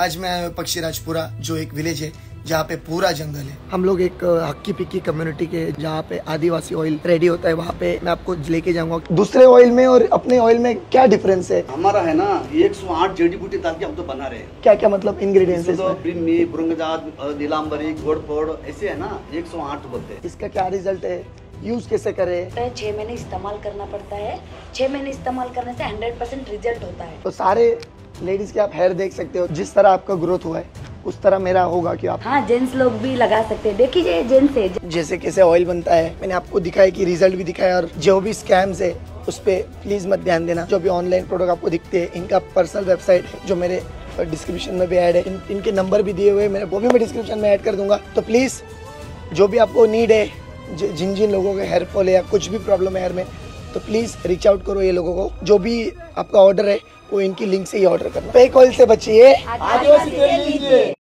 आज मैं आया हूँ पक्षीराजपुरा, जो एक विलेज है जहाँ पे पूरा जंगल है। हम लोग एक हक्की पिक्की कम्युनिटी के जहाँ पे आदिवासी ऑयल रेडी होता है, वहाँ पे मैं आपको लेके जाऊंगा। दूसरे ऑयल में और अपने ऑयल में क्या डिफरेंस है? हमारा है ना 108 जड़ी बूटी डाल के हम तो बना रहे हैं। क्या क्या मतलब इंग्रेडिएंट्स? तो ब्रिम्मी, बुरंगजात, नीलांबरी, घोड़फोड़ ऐसे है ना 108 बोलते हैं। इसका क्या रिजल्ट है? यूज कैसे करें? 6 महीने इस्तेमाल करना पड़ता है। 6 महीने इस्तेमाल करने से 100% रिजल्ट होता है। तो सारे लेडीज के आप हेयर देख सकते हो, जिस तरह आपका ग्रोथ हुआ है उस तरह मेरा होगा कि आप। हाँ, जेंट्स लोग भी लगा सकते हैं। देखिए जेंट्स है, जैसे कैसे ऑयल बनता है मैंने आपको दिखाया कि रिजल्ट भी दिखाया। और जो भी स्कैम्स है उस पे प्लीज मत ध्यान देना। जो भी ऑनलाइन प्रोडक्ट आपको दिखते हैं, इनका पर्सनल वेबसाइट है जो मेरे डिस्क्रिप्शन में भी ऐड है। इनके नंबर भी दिए हुए, वो भी मैं डिस्क्रिप्शन में ऐड कर दूंगा। तो प्लीज जो भी आपको नीड है, जिन जिन लोगों के हेयर फॉल है या कुछ भी प्रॉब्लम है हेयर में, तो प्लीज रीच आउट करो ये लोगों को। जो भी आपका ऑर्डर है वो इनकी लिंक से ही ऑर्डर करना। फेक ऑयल से बचिए।